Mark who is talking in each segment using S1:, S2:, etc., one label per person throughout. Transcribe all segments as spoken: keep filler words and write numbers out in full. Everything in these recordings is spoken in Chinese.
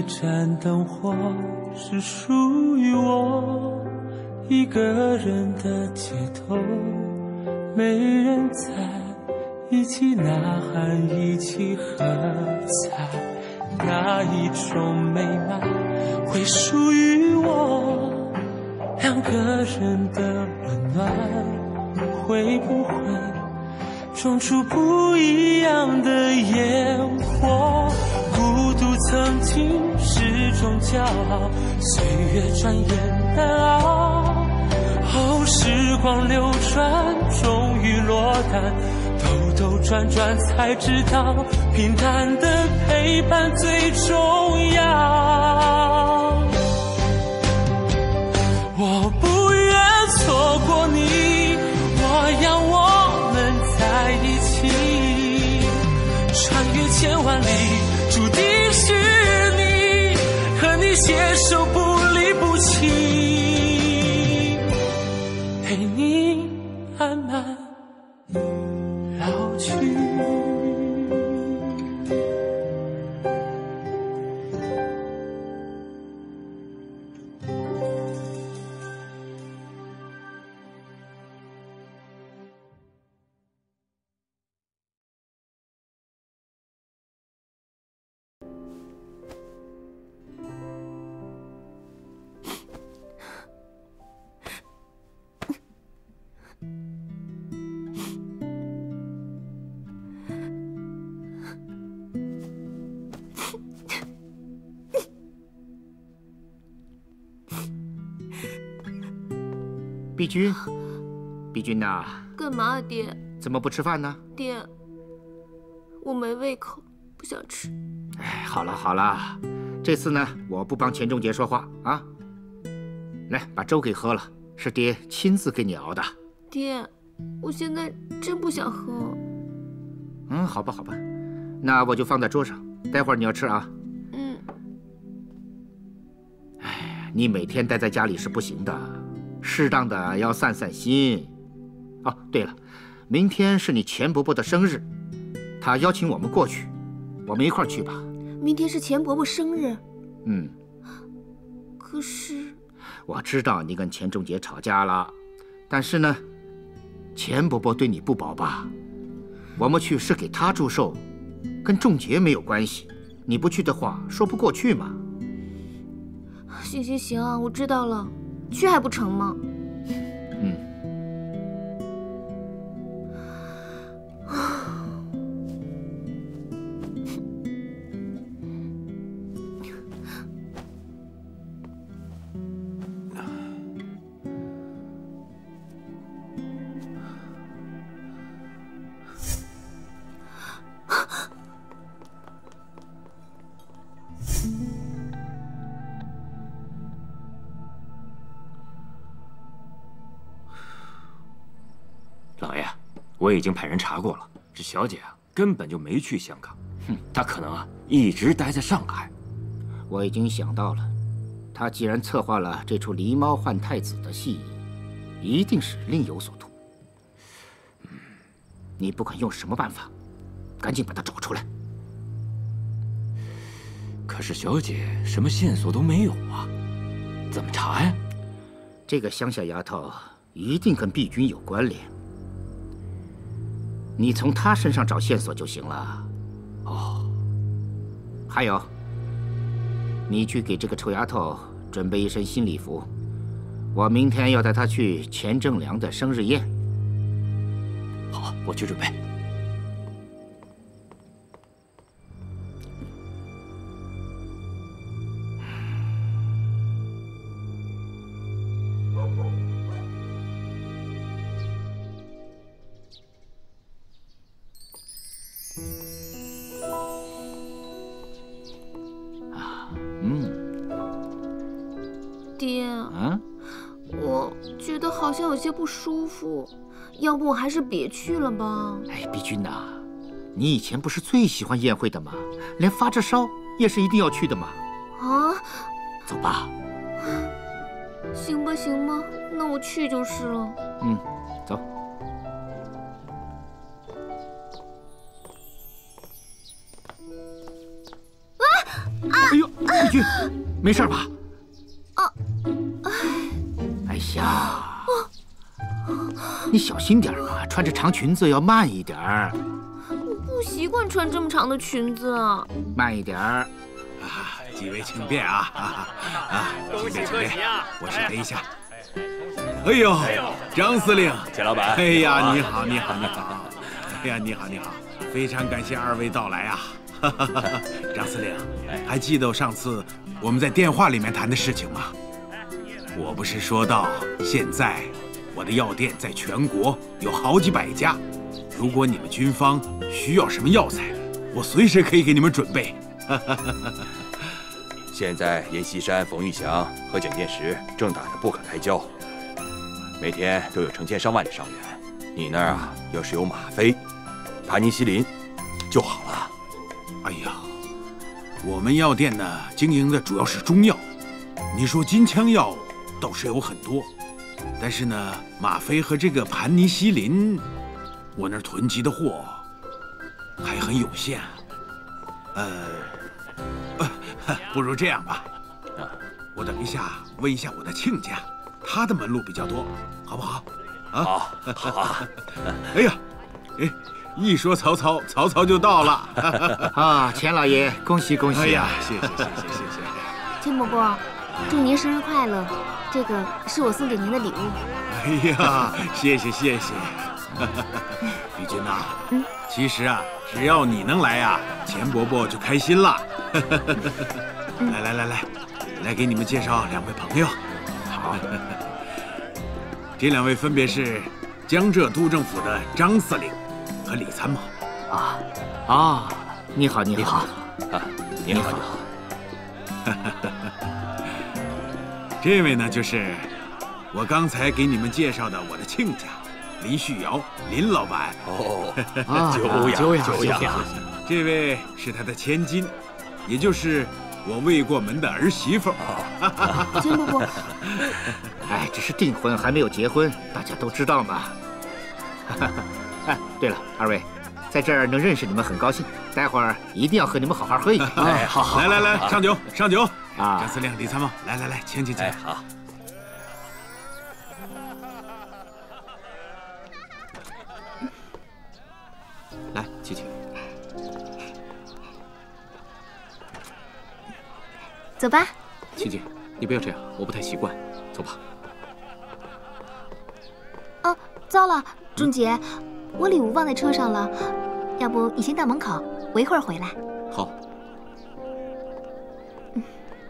S1: 盏灯火是属于我一个人的街头，没人在一起呐喊，一起喝彩，哪一种美满会属于我？两个人的温暖会不会种出不一样的烟火？孤独曾经是种骄傲，岁月转眼难熬。哦，时光流转，终于落单，兜兜转转才知道，平淡的陪伴最重要。我不愿错过你，我要我们在一起，穿越千万里，注定是你，和你携手不离不弃，陪你慢慢老去。
S2: 碧君，碧君呐，
S3: 干嘛啊，爹？
S2: 怎么不吃饭呢？
S3: 爹，我没胃口，不想吃。
S2: 哎，好了好了，这次呢，我不帮钱仲杰说话啊。来，把粥给喝了，是爹亲自给你熬的。
S3: 爹，我现在真不想喝。
S2: 嗯，好吧好吧，那我就放在桌上，待会儿你要吃啊。
S3: 嗯。
S2: 哎，你每天待在家里是不行的。适当的要散散心。哦，对了，明天是你钱伯伯的生日，他邀请我们过去，我们一块儿去吧。
S3: 明天是钱伯伯生日。
S2: 嗯。
S3: 可是，
S2: 我知道你跟钱仲杰吵架了，但是呢，钱伯伯对你不薄吧？我们去是给他祝寿，跟仲杰没有关系。你不去的话，说不过去嘛。
S3: 行行行，我知道了。去还不成吗？
S2: 嗯。
S4: 老爷，我已经派人查过了，这小姐啊根本就没去香港，哼，她可能啊一直待在上海。
S2: 我已经想到了，她既然策划了这出狸猫换太子的戏，一定是另有所图。嗯，你不管用什么办法，赶紧把她找出来。
S4: 可是小姐什么线索都没有啊，怎么查呀？
S2: 这个乡下丫头一定跟碧君有关联。你从他身上找线索就行了。哦，还有，你去给这个臭丫头准备一身新礼服，我明天要带她去钱正良的生日宴。
S4: 好，我去准备。
S3: 好像有些不舒服，要不我还是别去了吧。
S2: 哎，碧君呐，你以前不是最喜欢宴会的吗？连发着烧也是一定要去的嘛。
S3: 啊，
S2: 走吧。
S3: 行吧，行吧，那我去就是了。
S2: 嗯，走。
S3: 啊啊！哎呦，
S2: 碧君，没事吧？
S3: 啊！
S2: 哎呀，你小心点嘛，穿着长裙子要慢一点儿。
S3: 我不习惯穿这么长的裙子啊。
S2: 慢一点儿。
S5: 啊，几位请便啊！啊啊，请便请便，我试一下。哎呦，张司令，
S4: 钱老板，
S5: 哎呀，你好，你好，你好。哎呀，你好，你好，非常感谢二位到来啊！张司令，还记得上次我们在电话里面谈的事情吗？我不是说到现在，我的药店在全国有好几百家，如果你们军方需要什么药材，我随时可以给你们准备。
S6: 现在阎锡山、冯玉祥和蒋介石正打得不可开交，每天都有成千上万的伤员。你那儿啊，要是有吗啡、盘尼西林就好了。
S5: 哎呀，我们药店呢经营的主要是中药，你说金枪药倒是有很多，但是呢，吗啡和这个盘尼西林，我那儿囤积的货还很有限。呃，呃，不如这样吧，啊，我等一下问一下我的亲家，他的门路比较多，好不好？啊，
S6: 好，好啊！
S5: 哎呀，哎，一说曹操，曹操就到了。
S2: 啊，钱老爷，恭喜恭喜！
S5: 哎呀，谢谢谢谢谢谢！
S3: 钱伯伯，祝您生日快乐！这个是我送给您的礼物。
S5: 哎呀，谢谢谢谢！碧君呐，嗯，其实啊，只要你能来啊，钱伯伯就开心了。来来来来，来给你们介绍两位朋友。好。这两位分别是江浙督政府的张司令和李参谋。
S2: 啊啊，你好你好
S6: 啊，你好你好。
S5: 这位呢，就是我刚才给你们介绍的我的亲家林旭尧，林老板。
S6: 哦，
S5: 久仰
S6: 久仰
S5: 久仰。这位是他的千金，也就是我未过门的儿媳妇。
S3: 钱伯伯。
S2: 哎，只是订婚还没有结婚，大家都知道嘛。哎，对了，二位，在这儿能认识你们很高兴，待会儿一定要和你们好好喝一杯。
S5: 哎，好，好，来来来，上酒上酒！
S2: 啊，
S5: 张司令、李参谋，来来来，请请请。
S6: 哎，好。
S7: 来，琪琪。
S3: 走吧。
S7: 琪琪，你不要这样，我不太习惯。走吧。
S3: 哦，糟了，钟杰，我礼物忘在车上了，要不你先到门口，我一会儿回来。
S7: 好。嗯。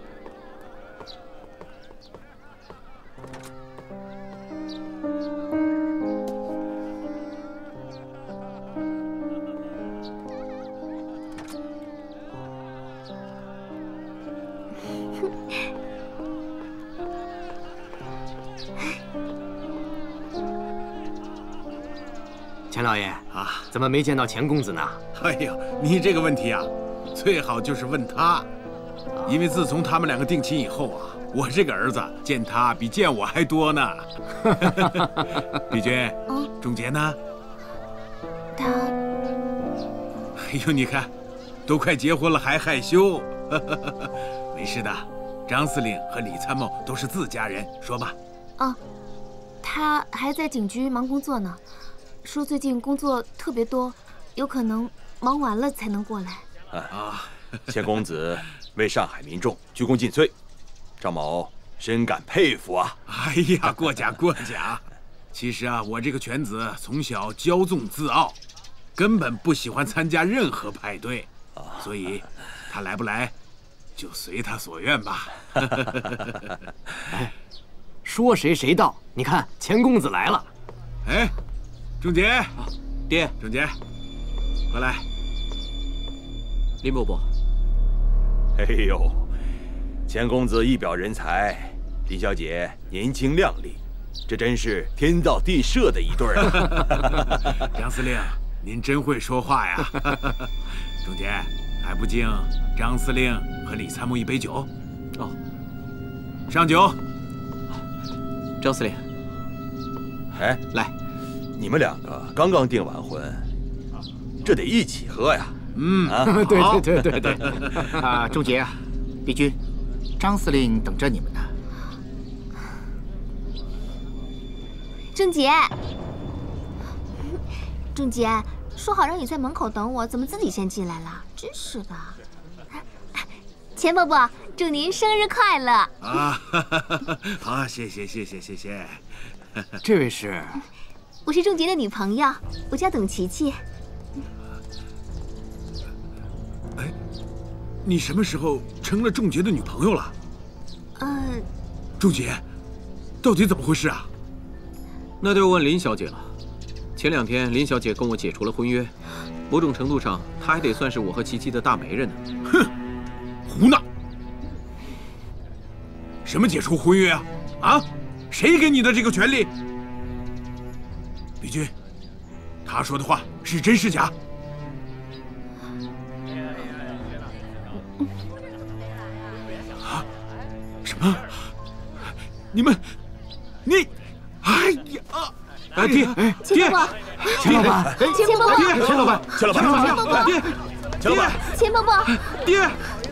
S7: 钱老爷啊，怎么没见到钱公子呢？
S5: 哎呦，你这个问题啊，最好就是问他，因为自从他们两个定亲以后啊，我这个儿子见他比见我还多呢。碧君，嗯，钟杰呢？
S3: 他，
S5: 哎呦，你看，都快结婚了还害羞。没事的，张司令和李参谋都是自家人，说吧。
S3: 哦，他还在警局忙工作呢。说最近工作特别多，有可能忙完了才能过来。
S6: 啊，钱公子为上海民众鞠躬尽瘁，张某深感佩服啊！
S5: 哎呀，过奖过奖。其实啊，我这个犬子从小骄纵自傲，根本不喜欢参加任何派对，所以他来不来，就随他所愿吧。
S7: 哎，说谁谁到，你看钱公子来了。
S5: 哎。钟杰，
S7: 啊，爹，
S5: 钟杰，过来。
S7: 林伯伯，
S6: 哎呦，钱公子一表人才，林小姐年轻靓丽，这真是天造地设的一对儿啊！
S5: 张司令，您真会说话呀！钟杰，还不敬张司令和李参谋一杯酒？
S7: 哦，
S5: 上酒。
S7: 张司令，
S6: 哎，
S7: 来。
S6: 你们两个刚刚订完婚，这得一起喝呀！
S5: 嗯，
S7: 啊，对对对对对。
S2: 啊，钟杰啊，碧君， 张司令等着你们呢。
S3: 郑杰，郑杰，说好让你在门口等我，怎么自己先进来了？真是的。钱伯伯，祝您生日快乐！
S5: 啊，好，谢谢谢谢谢谢。
S7: 这位是？
S3: 我是郑杰的女朋友，我叫董琪琪。
S5: 哎，你什么时候成了郑杰的女朋友了？
S3: 呃，
S5: 仲杰，到底怎么回事啊？
S8: 那就要问林小姐了。前两天林小姐跟我解除了婚约，某种程度上，她还得算是我和琪琪的大媒人呢。
S5: 哼，胡闹！什么解除婚约啊？啊，谁给你的这个权利？比君，他说的话是真是假？啊？什么？你们，你，哎呀！
S8: 哎，爹，哎，爹，
S3: 钱伯伯，钱伯伯，
S5: 爹，钱老板，钱老板，
S3: 钱伯伯，
S5: 爹，钱老板，
S3: 钱伯伯，
S5: 爹，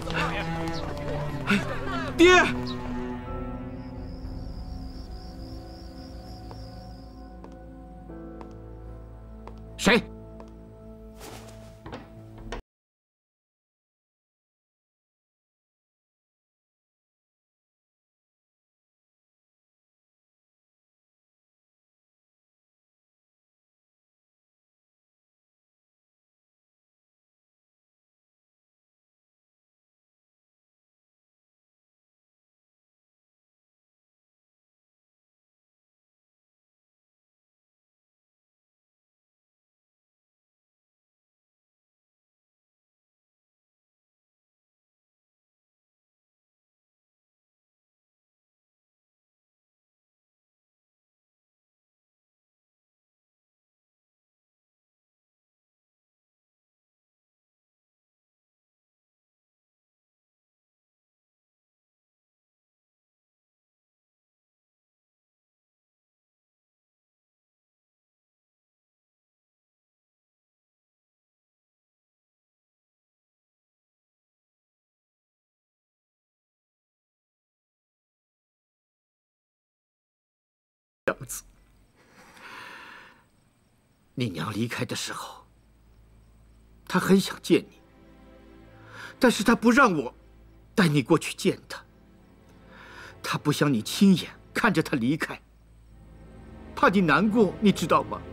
S5: 爹。
S2: 谁？样子，你娘离开的时候，她很想见你，但是她不让我带你过去见她。她不想你亲眼看着她离开，怕你难过，你知道吗？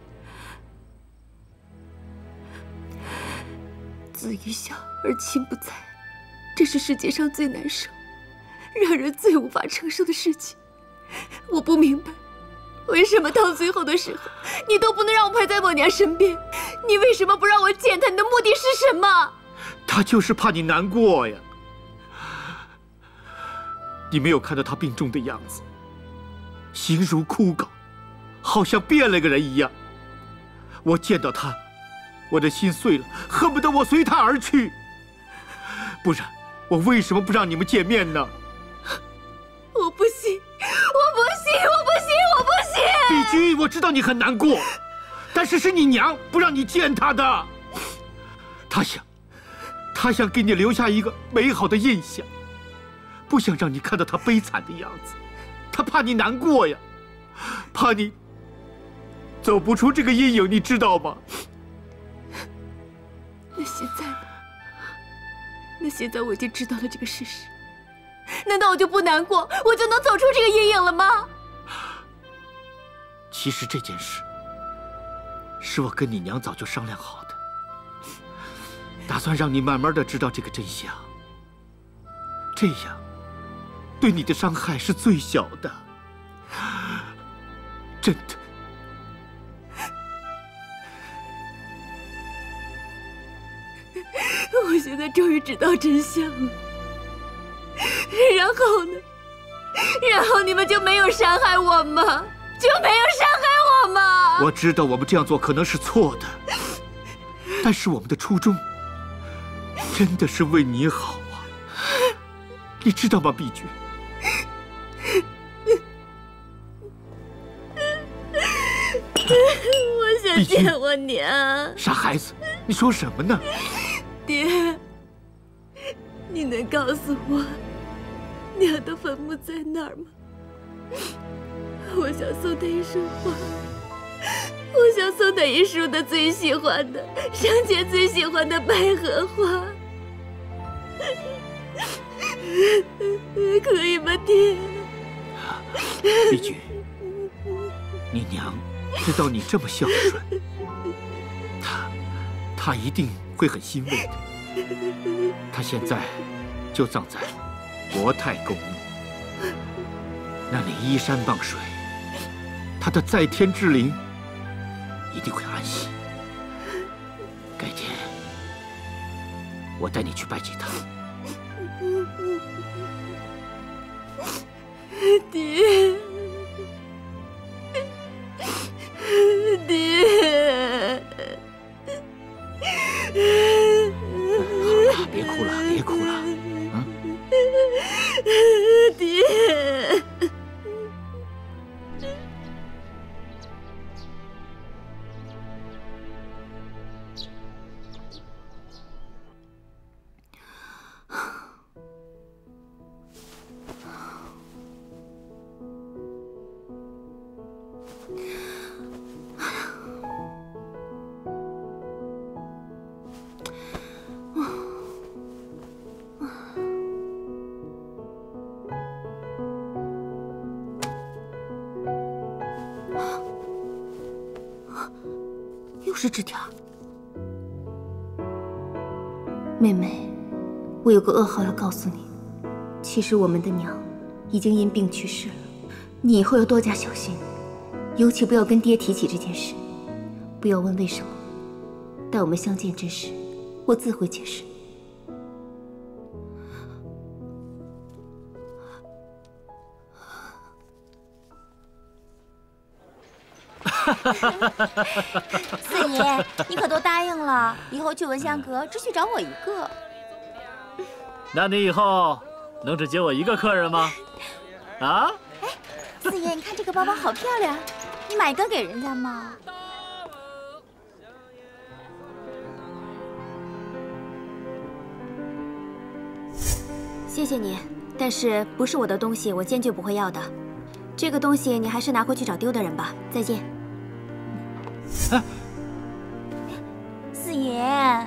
S9: 子欲孝而亲不在，这是世界上最难受、让人最无法承受的事情。我不明白，为什么到最后的时候，你都不能让我陪在我娘身边？你为什么不让我见她？你的目的是什么？
S2: 他就是怕你难过呀。你没有看到他病重的样子，形如枯槁，好像变了个人一样。我见到他，我的心碎了，恨不得我随他而去。不然，我为什么不让你们见面呢？
S9: 我不信，我不信，我不信，我不信！
S2: 碧君，我知道你很难过，但是是你娘不让你见他的。他想，他想给你留下一个美好的印象，不想让你看到他悲惨的样子。他怕你难过呀，怕你走不出这个阴影，你知道吗？
S9: 那现在呢？那现在我已经知道了这个事实。难道我就不难过，我就能走出这个阴影了吗？
S2: 其实这件事是我跟你娘早就商量好的，打算让你慢慢的知道这个真相，这样对你的伤害是最小的，真的。
S9: 我现在终于知道真相了。然后呢？然后你们就没有伤害我吗？就没有伤害我吗？
S2: 我知道我们这样做可能是错的，但是我们的初衷真的是为你好啊，你知道吗，碧君？
S9: 我想见我娘。
S2: 傻孩子，你说什么呢？
S9: 爹，你能告诉我， 娘的坟墓在那儿吗？我想送她一束花，我想送她一束她最喜欢的、生前最喜欢的百合花。可以吗，爹？
S2: 碧菊，你娘知道你这么孝顺，她，她一定会很欣慰的。她现在就葬在国泰公墓，那里依山傍水，她的在天之灵一定会安息。改天我带你去拜祭她。
S9: 爹，爹，
S2: 好了，别哭了，别哭了，啊，
S9: 爹。
S3: 又是纸条。妹妹，我有个噩耗要告诉你，其实我们的娘已经因病去世了。你以后要多加小心，尤其不要跟爹提起这件事，不要问为什么。待我们相见之时，我自会解释。
S10: 四爷，你可都答应了，以后去文香阁只许找我一个。
S11: 那你以后能只接我一个客人吗？啊？
S10: 哎，四爷，你看这个包包好漂亮，你买一个给人家嘛。
S3: 谢谢你，但是不是我的东西，我坚决不会要的。这个东西你还是拿回去找丢的人吧。再见。
S11: 哎，
S10: 四爷，啊、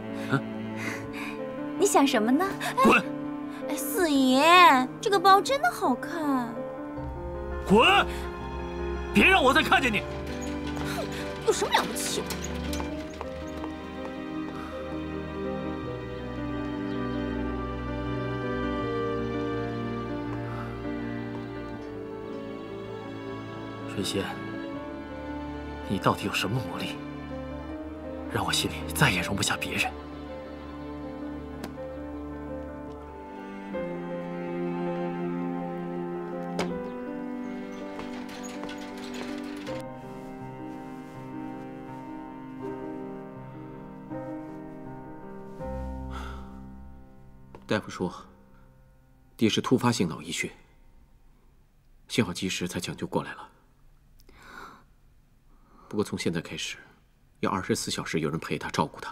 S10: 你想什么呢？
S11: 滚！
S10: 哎，四爷，这个包真的好看。
S11: 滚！别让我再看见你。
S10: 有什么了不起？
S11: 水仙，你到底有什么魔力，让我心里再也容不下别人？
S8: 大夫说，爹是突发性脑溢血，幸好及时才抢救过来了。不过从现在开始，要二十四小时有人陪他照顾他。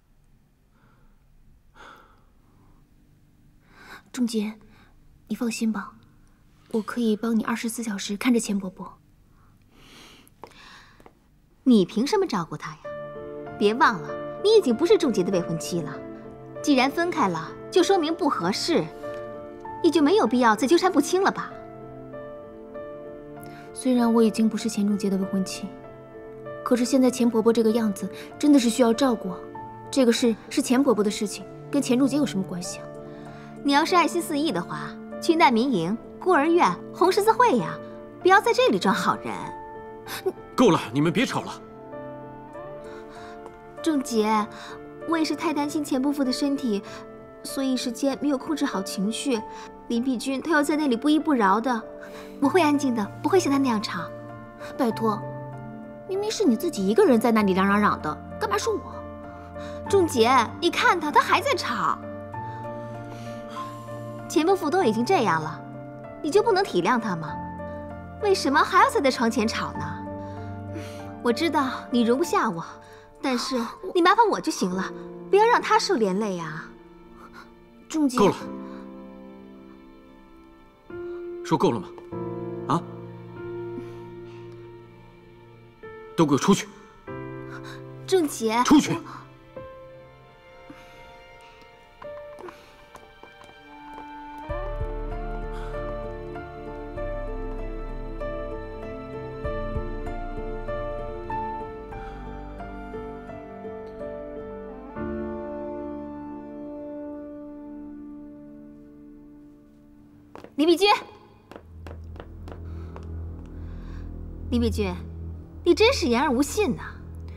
S3: 仲杰，你放心吧，我可以帮你二十四小时看着钱伯伯。
S12: 你凭什么照顾他呀？别忘了，你已经不是仲杰的未婚妻了。既然分开了，就说明不合适，也就没有必要再纠缠不清了吧？
S3: 虽然我已经不是钱仲杰的未婚妻，可是现在钱伯伯这个样子，真的是需要照顾啊。这个事是钱伯伯的事情，跟钱仲杰有什么关系啊？
S12: 你要是爱惜四溢的话，去难民营、孤儿院、红十字会呀，不要在这里装好人。
S8: 够了，你们别吵了。
S12: 仲杰，我也是太担心钱伯父的身体，所以一时间没有控制好情绪。林碧君她要在那里不依不饶的，我会安静的，不会像她那样吵。
S3: 拜托，明明是你自己一个人在那里嚷嚷嚷的，干嘛说我？
S12: 仲杰，你看他，他还在吵。钱伯父都已经这样了，你就不能体谅他吗？为什么还要在他床前吵呢？我知道你容不下我，但是你麻烦我就行了，不要让他受连累呀。
S3: 仲杰，
S8: 够了。 说够了吗？啊！都给我出去！
S12: 郑姐，
S8: 出去！
S12: 李碧君，李碧君，你真是言而无信呐！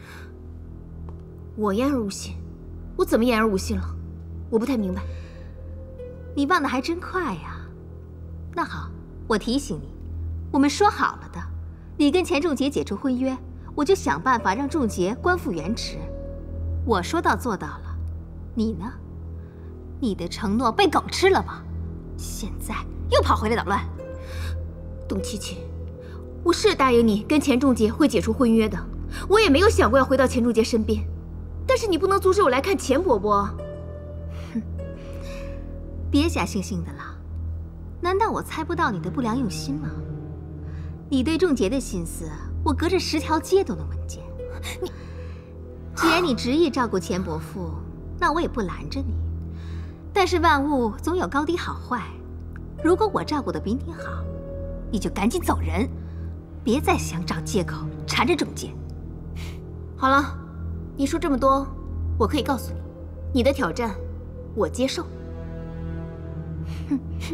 S3: 我言而无信？我怎么言而无信了？我不太明白。
S12: 你忘得还真快呀！那好，我提醒你，我们说好了的，你跟钱仲杰解除婚约，我就想办法让仲杰官复原职。我说到做到了，你呢？你的承诺被狗吃了吗？现在又跑回来捣乱。
S3: 董琪琪，我是答应你跟钱仲杰会解除婚约的，我也没有想过要回到钱仲杰身边，但是你不能阻止我来看钱伯伯。
S12: 哼，别假惺惺的了，难道我猜不到你的不良用心吗？你对仲杰的心思，我隔着十条街都能闻见。你，既然你执意照顾钱伯父，那我也不拦着你。但是万物总有高低好坏，如果我照顾的比你好，你就赶紧走人，别再想找借口缠着仲杰。
S3: 好了，你说这么多，我可以告诉你，你的挑战我接受。
S12: 哼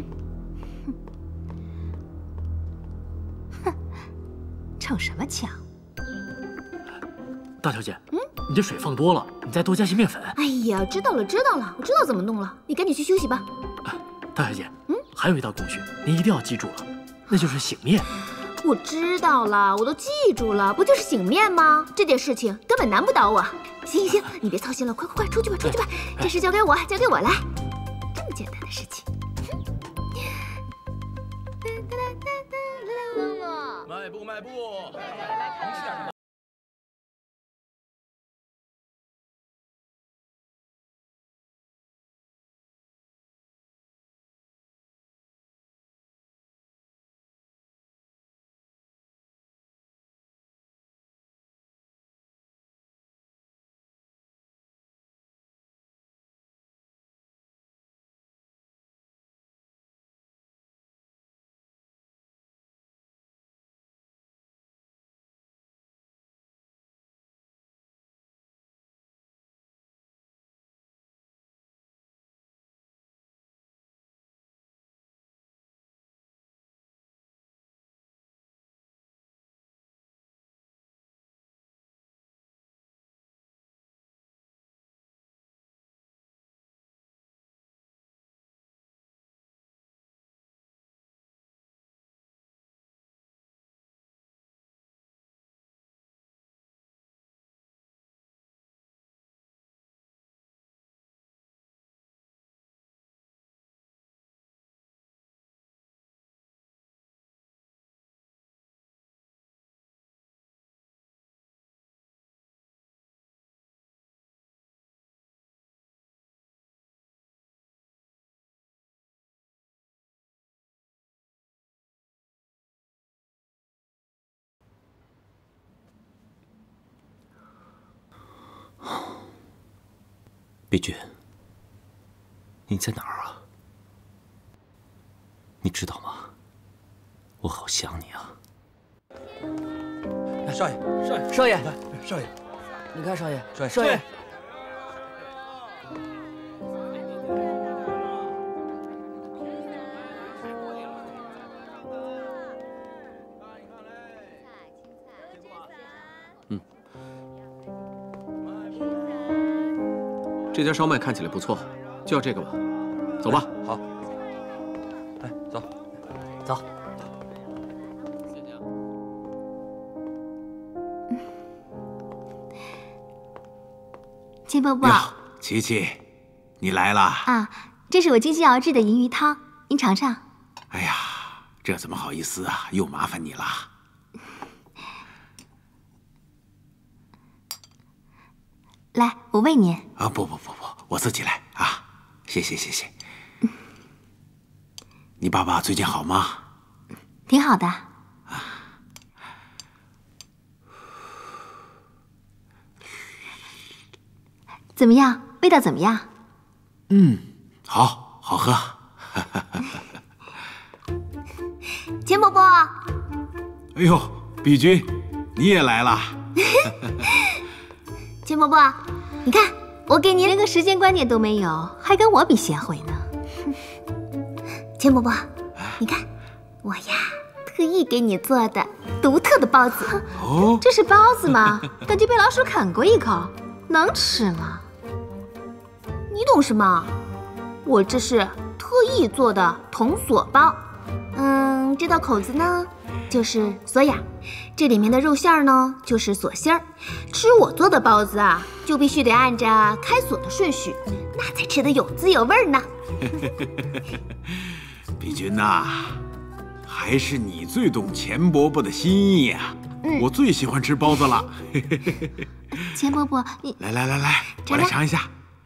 S12: 哼，逞什么强？
S11: 大小姐，嗯，你这水放多了，你再多加些面粉。
S3: 哎呀，知道了，知道了，我知道怎么弄了，你赶紧去休息吧。
S11: 大小姐，嗯，还有一道工序，您一定要记住了，那就是醒面。
S3: 我知道了，我都记住了，不就是醒面吗？这点事情根本难不倒我。行行行，你别操心了，快快快，出去吧，出去吧，这事交给我，交给我来，这么简单的事情。
S13: 迈步，迈步。
S4: 碧君，你在哪儿啊？你知道吗？我好想你啊！
S13: 少爷，少爷，
S7: 少爷，
S13: 少爷，
S7: 你看，少爷，
S13: 少爷，
S7: 少爷。
S8: 这家烧麦看起来不错，就要这个吧。走吧。
S6: 好。来，走，
S7: 走。
S12: 钱伯伯，
S5: 琪琪，你来了
S12: 啊！这是我精心熬制的银鱼汤，您尝尝。
S5: 哎呀，这怎么好意思啊？又麻烦你了。
S12: 来，我喂您。
S5: 啊，不不不不，我自己来啊！谢谢谢谢。你爸爸最近好吗？
S12: 挺好的。怎么样？味道怎么样？
S5: 嗯，好，好喝。
S10: 钱伯伯，
S5: 哎呦，碧君，你也来了。
S10: 钱伯伯，你看，我给您
S12: 连个时间观念都没有，还跟我比贤惠呢。
S10: 钱伯伯，你看，我呀特意给你做的独特的包子。
S5: 哦，
S12: 这是包子吗？感觉被老鼠啃过一口，能吃吗？
S10: 你懂什么？我这是特意做的铜锁包。嗯，这道口子呢，就是锁眼；这里面的肉馅儿呢，就是锁心儿。吃我做的包子啊，就必须得按着开锁的顺序，那才吃得有滋有味呢。
S5: 碧君呐，还是你最懂钱伯伯的心意呀、啊！嗯、我最喜欢吃包子了。
S12: 钱伯伯，你
S5: 来来来来，我来尝一下。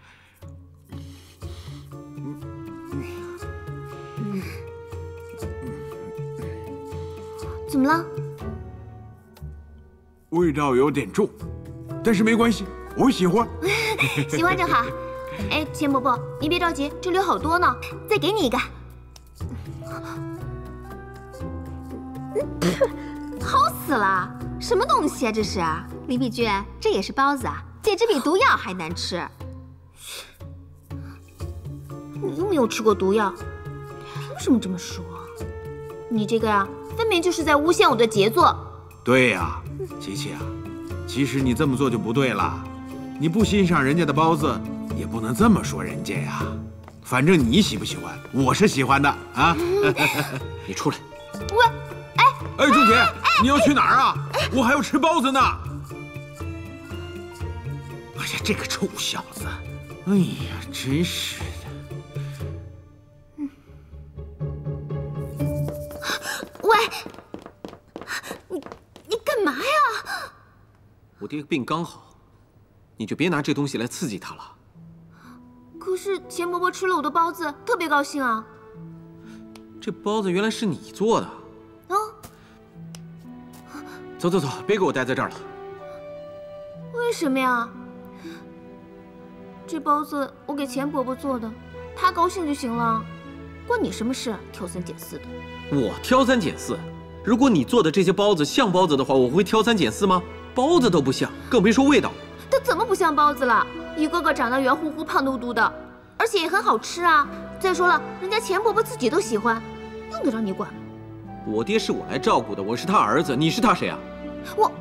S10: 怎么了？
S5: 味道有点重，但是没关系，我喜欢。
S10: 喜欢正好。哎，钱伯伯，你别着急，这里有好多呢，再给你一个。
S12: 齁死了！什么东西啊这是？林碧君，这也是包子啊，简直比毒药还难吃。
S10: 你又没有吃过毒药，凭什么这么说？你这个呀、啊，分明就是在诬陷我的杰作。
S5: 对呀、啊，琪琪啊，其实你这么做就不对了。你不欣赏人家的包子，也不能这么说人家呀。反正你喜不喜欢，我是喜欢的啊。
S8: 你出来。
S10: 我，哎，
S5: 哎，钟姐，你要去哪儿啊？我还要吃包子呢。哎呀，这个臭小子！哎呀，真是的。
S10: 喂，你你干嘛呀？
S8: 我爹病刚好，你就别拿这东西来刺激他了。
S10: 可是钱伯伯吃了我的包子，特别高兴啊。
S8: 这包子原来是你做的。
S10: 啊！
S8: 走走走，别给我待在这儿了。
S10: 为什么呀？这包子我给钱伯伯做的，他高兴就行了，关你什么事？挑三拣四的。
S8: 我挑三拣四？如果你做的这些包子像包子的话，我会挑三拣四吗？包子都不像，更别说味道。
S10: 它怎么不像包子了？一个个长得圆乎乎、胖嘟嘟的，而且也很好吃啊。再说了，人家钱伯伯自己都喜欢，用得着你管？
S8: 我爹是我来照顾的，我是他儿子，你是他谁啊？
S10: 我……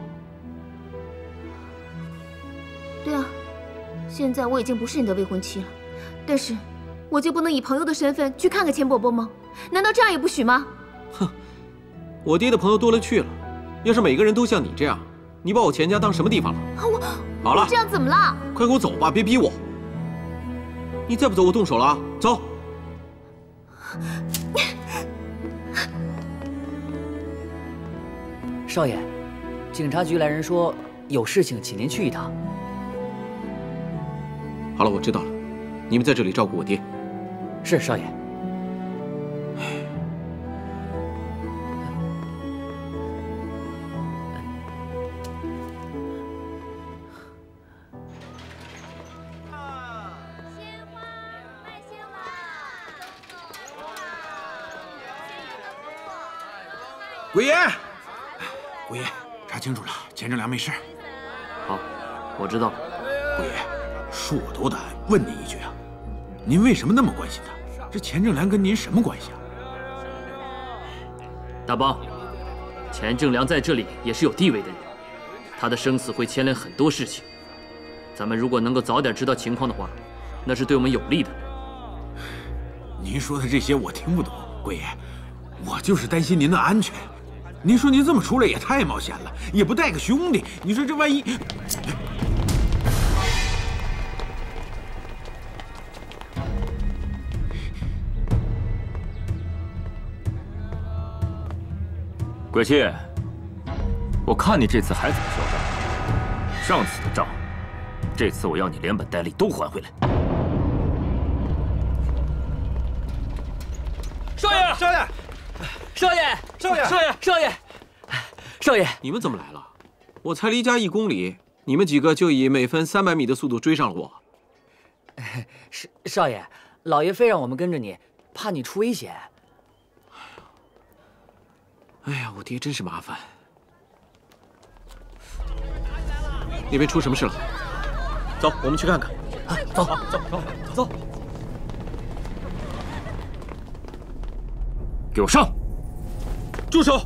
S10: 对啊，现在我已经不是你的未婚妻了，但是我就不能以朋友的身份去看看钱伯伯吗？难道这样也不许吗？
S8: 哼，我爹的朋友多了去了，要是每个人都像你这样，你把我钱家当什么地方了？
S10: 我
S8: 好了，
S10: 这样怎么了？
S8: 快给我走吧，别逼我！你再不走，我动手了啊！走。
S14: 少爷，警察局来人说有事情，请您去一趟。
S8: 好了，我知道了，你们在这里照顾我爹。
S14: 是，少爷。
S5: 鬼爷，鬼爷，查清楚了，钱正良没事。
S11: 好，我知道了。
S5: 鬼爷，恕我斗胆问您一句啊，您为什么那么关心他？这钱正良跟您什么关系啊？
S11: 大帮，钱正良在这里也是有地位的人，他的生死会牵连很多事情。咱们如果能够早点知道情况的话，那是对我们有利的。
S5: 您说的这些我听不懂，鬼爷，我就是担心您的安全。您说您这么出来也太冒险了，也不带个兄弟，你说这万一……
S4: 鬼气，我看你这次还怎么嚣张？上次的账，这次我要你连本带利都还回来。
S13: 少爷，少爷，
S7: 少爷，
S8: 少爷，
S7: 少爷，少爷，少爷，
S8: 你们怎么来了？我才离家一公里，你们几个就以每分三百米的速度追上了我。
S14: 是少爷，老爷非让我们跟着你，怕你出危险。
S8: 哎呀，我爹真是麻烦。那边出什么事了？走，我们去看看。
S14: 啊，走，
S8: 走，走，走。
S4: 给我上！
S8: 住手！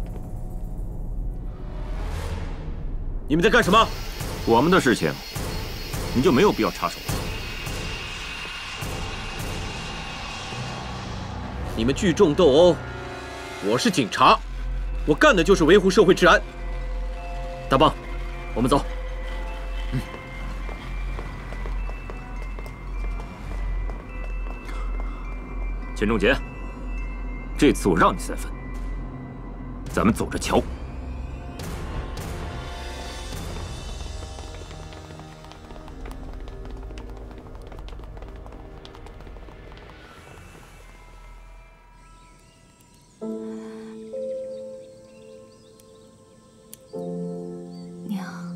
S8: 你们在干什么？
S4: 我们的事情，你就没有必要插手。
S8: 你们聚众斗殴，我是警察，我干的就是维护社会治安。
S11: 大棒，我们走。
S4: 嗯。钱仲杰，这次我让你三分，咱们走着瞧。
S3: 娘，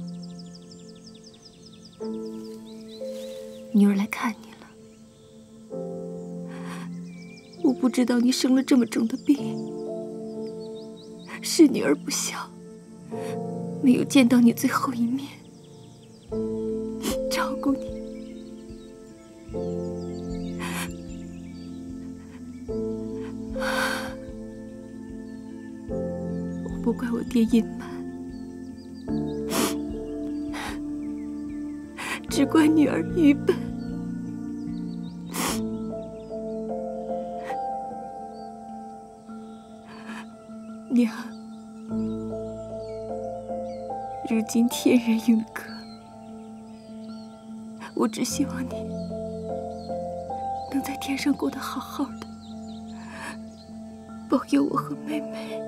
S3: 女儿来看你了。我不知道你生了这么重的病，是女儿不孝，没有见到你最后一面，照顾你。我不怪我爹隐瞒，只怪女儿愚笨。娘，如今天人永隔，我只希望你能在天上过得好好的，保佑我和妹妹。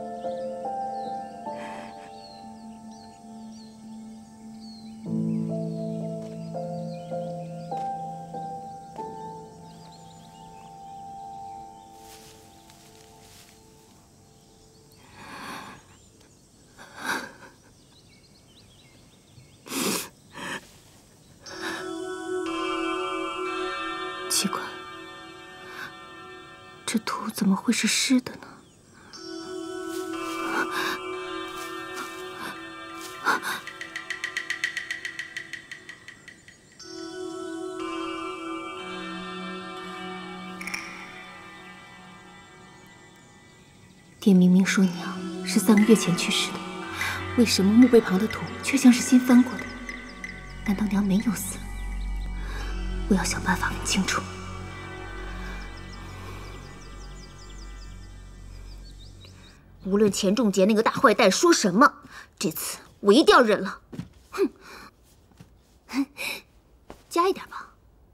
S3: 奇怪，这土怎么会是湿的呢？爹明明说娘是三个月前去世的，为什么墓碑旁的土却像是新翻过的？难道娘没有死？我要想办法问清楚。无论钱仲杰那个大坏蛋说什么，这次我一定要忍了。哼，加一点吧。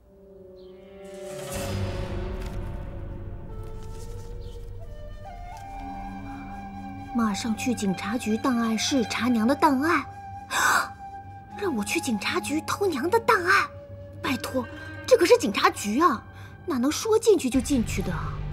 S3: 马上去警察局档案室查娘的档案，让我去警察局偷娘的档案。拜托，这可是警察局啊，哪能说进去就进去的？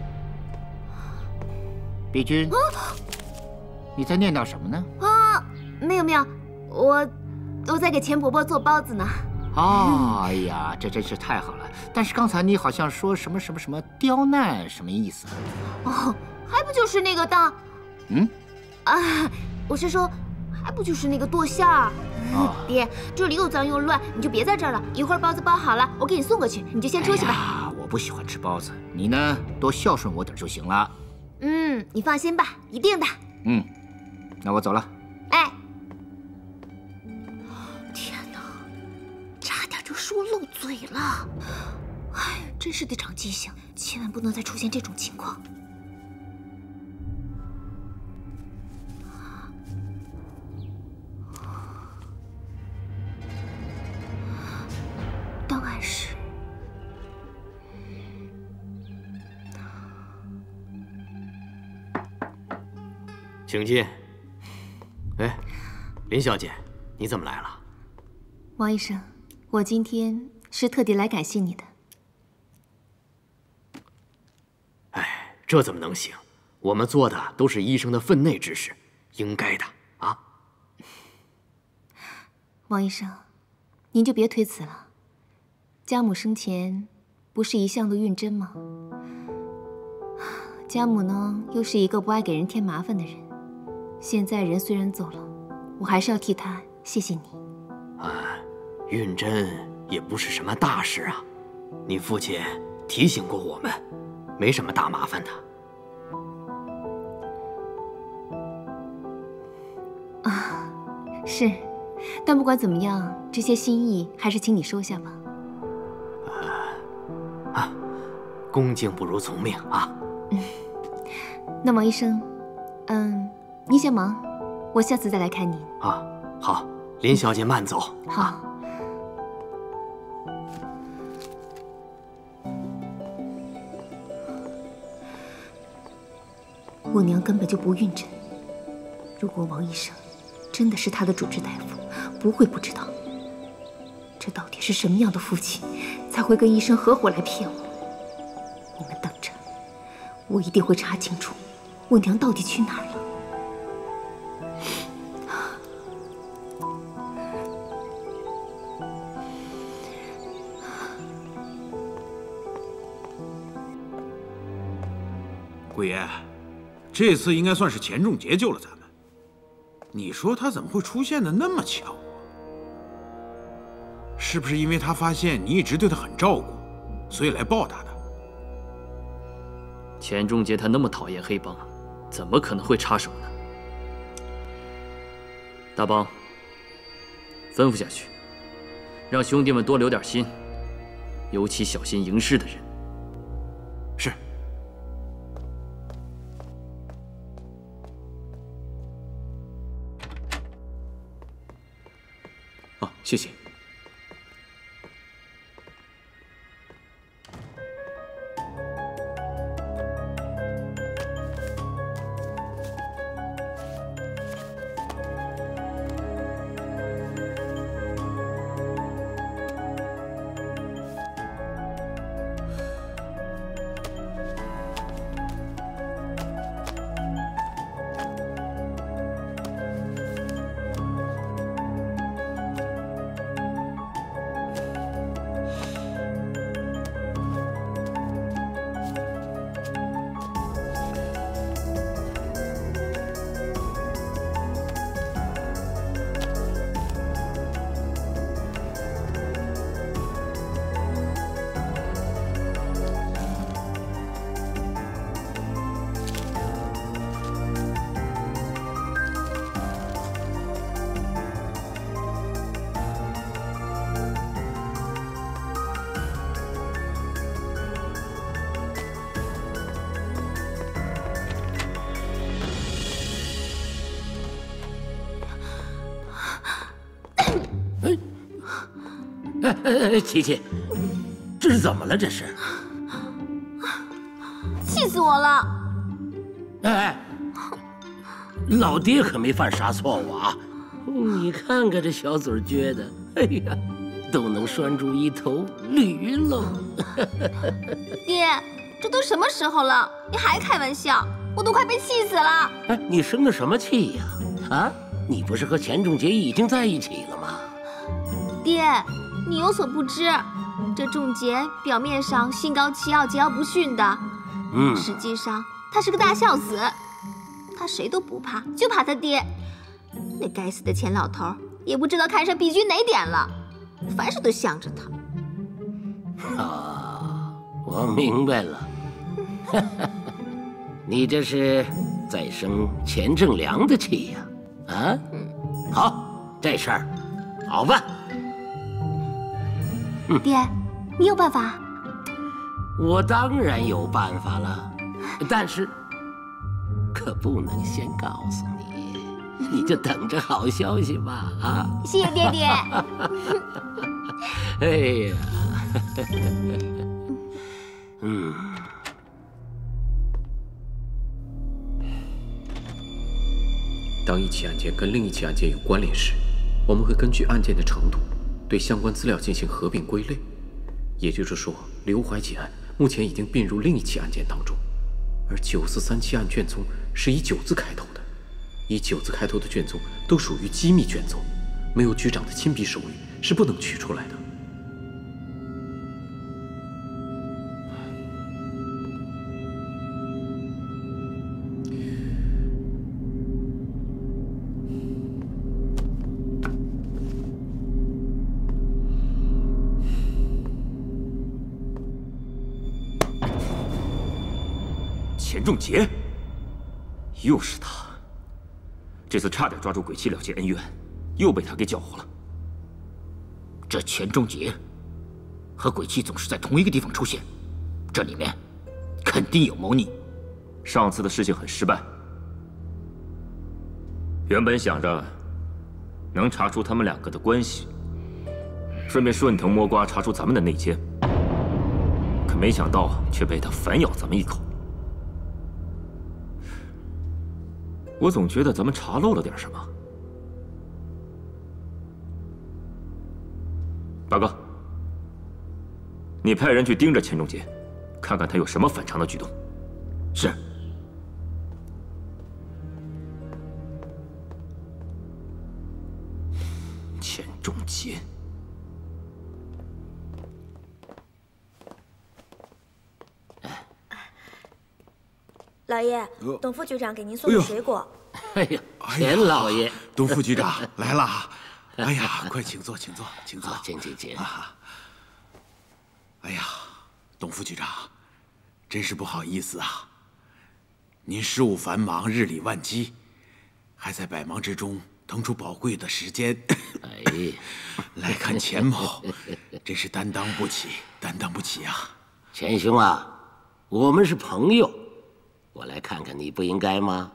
S2: 碧君，
S3: 啊，
S2: 你在念叨什么呢？
S3: 啊，没有没有，我我在给钱伯伯做包子呢。
S2: 哦，哎呀，这真是太好了！但是刚才你好像说什么什么什么刁难，什么意思？
S3: 哦，还不就是那个当……
S2: 嗯，
S3: 啊，我是说，还不就是那个剁馅儿。
S2: 哦，
S3: 爹，这里又脏又乱，你就别在这儿了。一会儿包子包好了，我给你送过去，你就先出去吧。
S2: 哎呀，我不喜欢吃包子，你呢多孝顺我点就行了。
S3: 嗯，你放心吧，一定的。
S2: 嗯，那我走了。
S3: 哎，天哪，差点就说漏嘴了。哎，真是得长记性，千万不能再出现这种情况。档案室。
S7: 请进。哎，林小姐，你怎么来了？
S3: 王医生，我今天是特地来感谢你的。
S7: 哎，这怎么能行？ 我们做的都是医生的分内之事，应该的啊。
S3: 王医生，您就别推辞了。家母生前不是一向都孕针吗？家母呢，又是一个不爱给人添麻烦的人。现在人虽然走了，我还是要替她谢谢你。
S7: 啊，孕针也不是什么大事啊，你父亲提醒过我们，没什么大麻烦的。
S3: 啊，是，但不管怎么样，这些心意还是请你收下吧。
S7: 啊，啊，恭敬不如从命啊。
S3: 嗯，那王医生，嗯，你先忙，我下次再来看您。
S7: 啊，好，林小姐慢走。
S3: 好。
S7: 啊
S3: 我娘根本就不孕针，如果王医生真的是她的主治大夫，不会不知道。这到底是什么样的父亲，才会跟医生合伙来骗我？你们等着，我一定会查清楚，我娘到底去哪儿了。
S5: 贵爷，这次应该算是钱仲杰救了咱们。你说他怎么会出现的那么巧啊？是不是因为他发现你一直对他很照顾，所以来报答他？
S11: 钱仲杰他那么讨厌黑帮，怎么可能会插手呢？大帮，吩咐下去，让兄弟们多留点心，尤其小心营事的人。
S7: 是。
S8: 哦，谢谢。
S15: 哎，琪琪，这是怎么了？这是？
S12: 气死我了！
S15: 哎，老爹可没犯啥错误啊！你看看这小嘴撅的，哎呀，都能拴住一头驴喽！
S12: 爹，这都什么时候了，你还开玩笑？我都快被气死了！
S15: 哎，你生的什么气呀？啊，你不是和钱仲杰已经在一起了吗？
S12: 爹。你有所不知，这仲杰表面上心高气傲、桀骜不驯的，嗯，实际上他是个大孝子，他谁都不怕，就怕他爹。那该死的钱老头也不知道看上鄙君哪点了，凡事都向着
S15: 他。啊，我明白了，你这是在生钱正良的气呀？啊，好，这事儿好办。
S12: 爹，你有办法？
S15: 我当然有办法了，但是可不能先告诉你，你就等着好消息吧！啊！
S12: 谢谢爹爹。
S15: 哎呀，嗯。
S8: 当一起案件跟另一起案件有关联时，我们会根据案件的程度，对相关资料进行合并归类。也就是说，刘怀瑾案目前已经并入另一起案件当中。 而九四三七案卷宗是以九字开头的，以九字开头的卷宗都属于机密卷宗，没有局长的亲笔手谕是不能取出来的。
S4: 钱仲杰，又是他！这次差点抓住鬼妻了结恩怨，又被他给搅和了。
S2: 这钱仲杰和鬼妻总是在同一个地方出现，这里面肯定有猫腻。
S4: 上次的事情很失败，原本想着能查出他们两个的关系，顺便顺藤摸瓜查出咱们的内奸，可没想到却被他反咬咱们一口。 我总觉得咱们查漏了点什么。八哥，你派人去盯着钱仲杰，看看他有什么反常的举动。
S2: 是。
S4: 钱仲杰，
S16: 老爷，董副局长给您送的水果。
S15: 哎呀，钱老爷，
S5: 董副局长来了。哎呀，快请坐，请坐，请坐，
S15: 请请请。
S5: 哎呀，董副局长，真是不好意思啊。您事务繁忙，日理万机，还在百忙之中腾出宝贵的时间，
S15: 哎，
S5: 来看钱某，真是担当不起，担当不起啊。
S15: 钱兄啊，我们是朋友。 我来看看你不应该吗？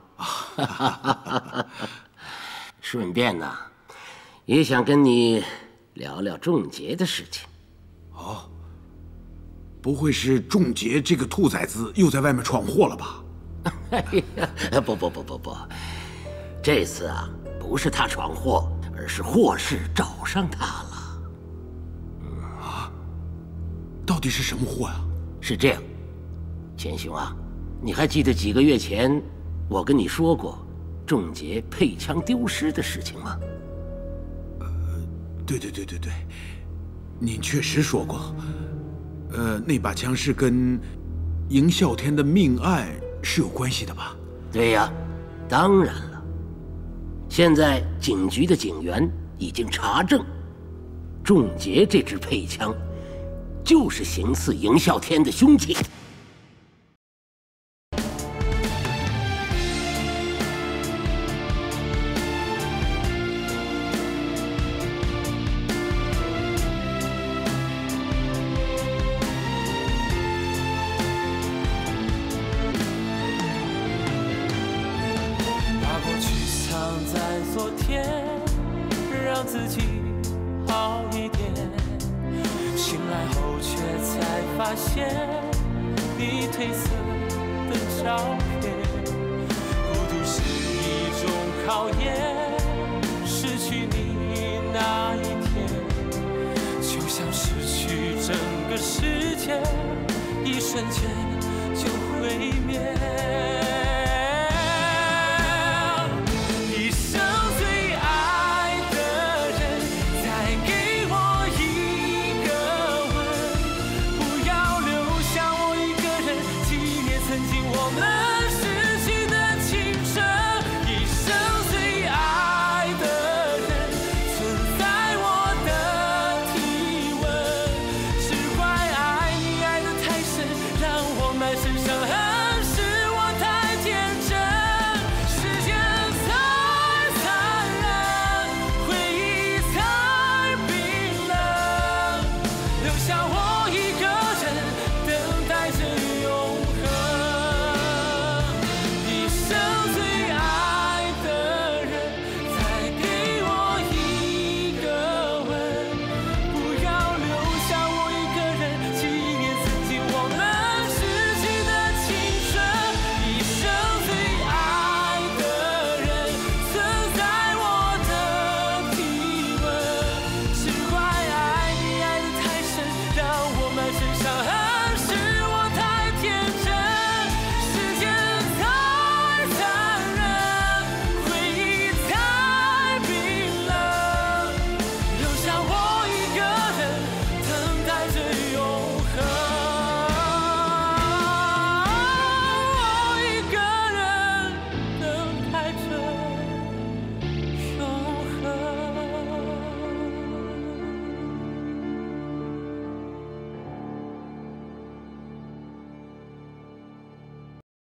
S15: 顺便呢，也想跟你聊聊仲杰的事情。
S5: 哦，不会是仲杰这个兔崽子又在外面闯祸了吧？
S15: 哎呀，不不不不不，这次啊，不是他闯祸，而是祸事找上他了。
S5: 嗯啊，到底是什么祸呀？
S15: 是这样，钱兄啊。 你还记得几个月前我跟你说过仲杰配枪丢失的事情吗？
S5: 呃，对对对对对，您确实说过。呃，那把枪是跟尹啸天的命案是有关系的吧？
S15: 对呀，当然了。现在警局的警员已经查证，仲杰这支配枪就是行刺尹啸天的凶器。
S1: 曾经我们。